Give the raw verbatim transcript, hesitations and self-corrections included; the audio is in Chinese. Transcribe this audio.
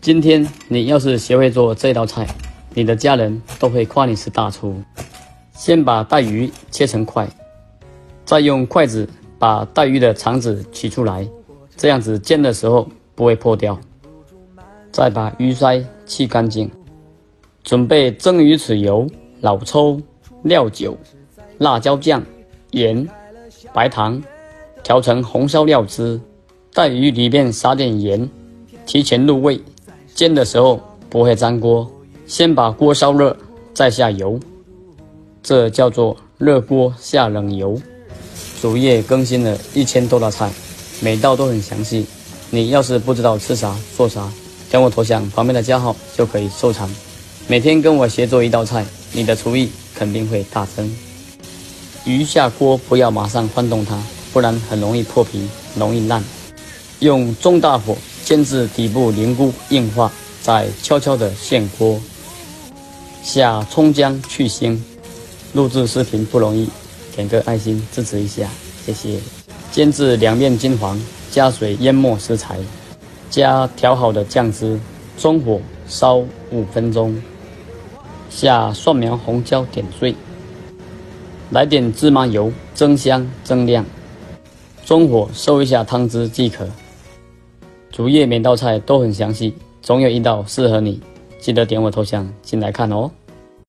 今天你要是学会做这道菜，你的家人都会夸你是大厨。先把带鱼切成块，再用筷子把带鱼的肠子取出来，这样子煎的时候不会破掉。再把鱼鳃去干净，准备蒸鱼豉油、老抽、料酒、辣椒酱、盐、白糖，调成红烧料汁。带鱼里面撒点盐，提前入味，煎的时候不会粘锅。先把锅烧热，再下油，这叫做热锅下冷油。主页更新了一千多道菜，每道都很详细。你要是不知道吃啥做啥，点我头像旁边的加号就可以收藏。每天跟我学做一道菜，你的厨艺肯定会大增。鱼下锅不要马上翻动它，不然很容易破皮，容易烂。用中大火煎至底部凝固硬化，再悄悄地陷锅。下葱姜去腥。录制视频不容易，点个爱心支持一下，谢谢。煎至两面金黄，加水淹没食材，加调好的酱汁，中火烧五分钟。下蒜苗、红椒点缀，来点芝麻油，增香增亮。中火收一下汤汁即可。主页每道菜都很详细，总有一道适合你，记得点我头像进来看哦。